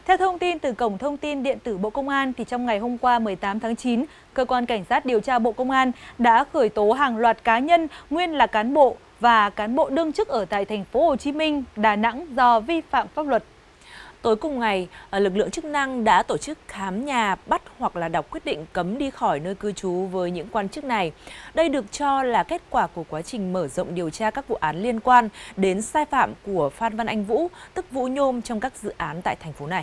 Theo thông tin từ Cổng Thông tin Điện tử Bộ Công an, thì trong ngày hôm qua 18 tháng 9, Cơ quan Cảnh sát điều tra Bộ Công an đã khởi tố hàng loạt cá nhân nguyên là cán bộ và cán bộ đương chức ở tại thành phố Hồ Chí Minh, Đà Nẵng do vi phạm pháp luật. Tối cùng ngày, lực lượng chức năng đã tổ chức khám nhà, bắt hoặc là đọc quyết định cấm đi khỏi nơi cư trú với những quan chức này. Đây được cho là kết quả của quá trình mở rộng điều tra các vụ án liên quan đến sai phạm của Phan Văn Anh Vũ, tức Vũ Nhôm trong các dự án tại thành phố này.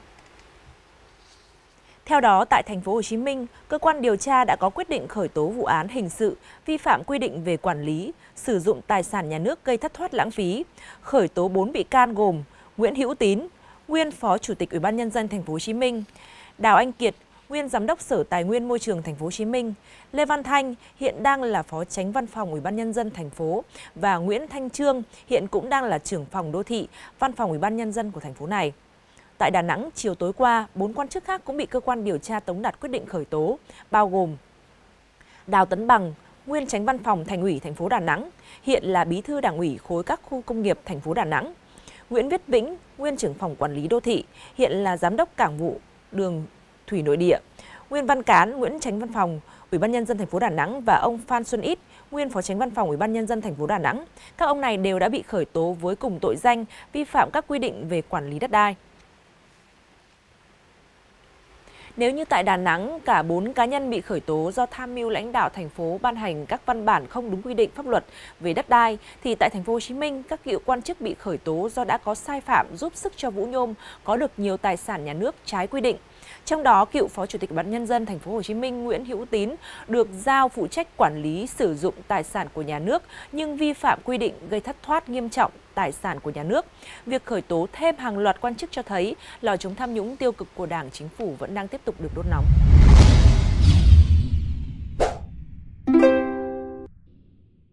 Theo đó, tại thành phố Hồ Chí Minh, cơ quan điều tra đã có quyết định khởi tố vụ án hình sự vi phạm quy định về quản lý, sử dụng tài sản nhà nước gây thất thoát lãng phí, khởi tố 4 bị can gồm Nguyễn Hữu Tín, nguyên Phó Chủ tịch Ủy ban Nhân dân thành phố Hồ Chí Minh, Đào Anh Kiệt, nguyên Giám đốc Sở Tài nguyên Môi trường thành phố Hồ Chí Minh, Lê Văn Thanh hiện đang là Phó Chánh Văn phòng Ủy ban Nhân dân thành phố và Nguyễn Thanh Trương hiện cũng đang là trưởng phòng đô thị, Văn phòng Ủy ban Nhân dân của thành phố này. Tại Đà Nẵng, chiều tối qua, 4 quan chức khác cũng bị cơ quan điều tra tống đạt quyết định khởi tố, bao gồm Đào Tấn Bằng, nguyên Chánh Văn phòng Thành ủy thành phố Đà Nẵng, hiện là Bí thư Đảng ủy khối các khu công nghiệp thành phố Đà Nẵng, Nguyễn Viết Vĩnh, nguyên trưởng phòng quản lý đô thị, hiện là giám đốc cảng vụ đường thủy nội địa, Nguyên Văn Cán, nguyên Chánh Văn phòng Ủy ban Nhân dân thành phố Đà Nẵng và ông Phan Xuân Ít, nguyên Phó Chánh Văn phòng Ủy ban Nhân dân thành phố Đà Nẵng. Các ông này đều đã bị khởi tố với cùng tội danh vi phạm các quy định về quản lý đất đai. Nếu như tại Đà Nẵng, cả 4 cá nhân bị khởi tố do tham mưu lãnh đạo thành phố ban hành các văn bản không đúng quy định pháp luật về đất đai, thì tại thành phố Hồ Chí Minh, các cựu quan chức bị khởi tố do đã có sai phạm giúp sức cho Vũ Nhôm có được nhiều tài sản nhà nước trái quy định. Trong đó, cựu Phó Chủ tịch Ủy ban Nhân dân thành phố Hồ Chí Minh Nguyễn Hữu Tín được giao phụ trách quản lý sử dụng tài sản của nhà nước nhưng vi phạm quy định gây thất thoát nghiêm trọng tài sản của nhà nước. Việc khởi tố thêm hàng loạt quan chức cho thấy lò chống tham nhũng tiêu cực của Đảng, Chính phủ vẫn đang tiếp tục được đốt nóng.